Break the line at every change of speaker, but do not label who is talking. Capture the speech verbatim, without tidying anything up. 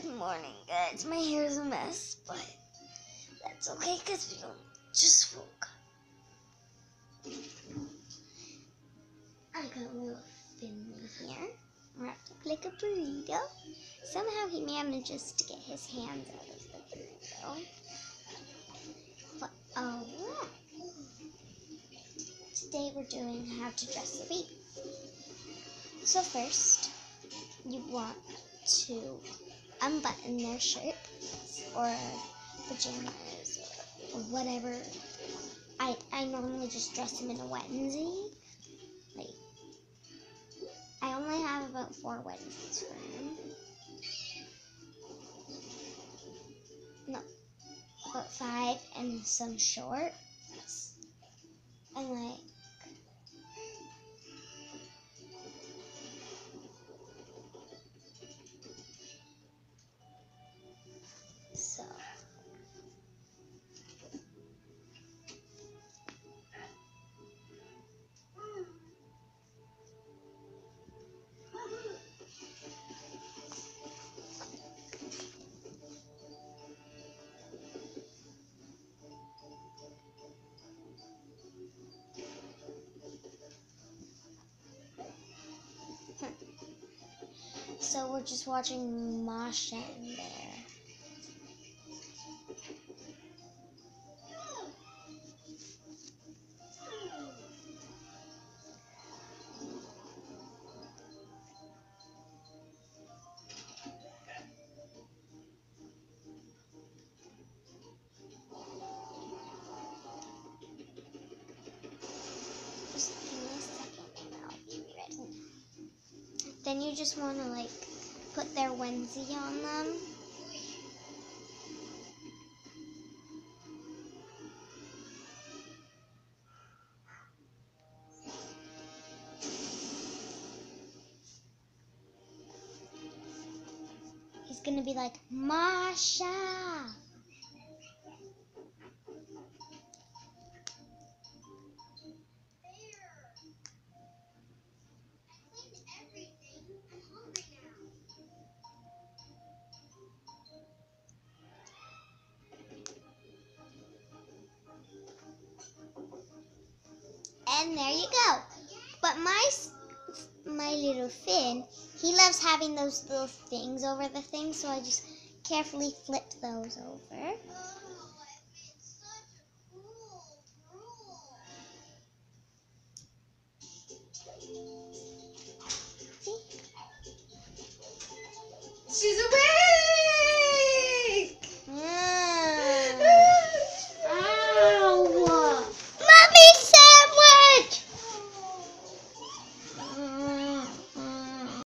Good morning, guys. My hair is a mess, but that's okay because we don't just woke up. I got little Finley here, wrapped up like a burrito. Somehow he manages to get his hands out of the burrito. But oh, today we're doing how to dress a baby. So first, you want to unbutton their shirt or pajamas or whatever. I, I normally just dress them in a onesie. Like, I only have about four onesies for him. No, about five and some shorts. And like, so. So we're just watching Masha in there. Just give me a second and I'll be ready. Then you just want to like put their onesie on them. He's gonna be like, Masha! And there you go. But my my little Finn, he loves having those little things over the thing, so I just carefully flip those over. See?
She's a witch!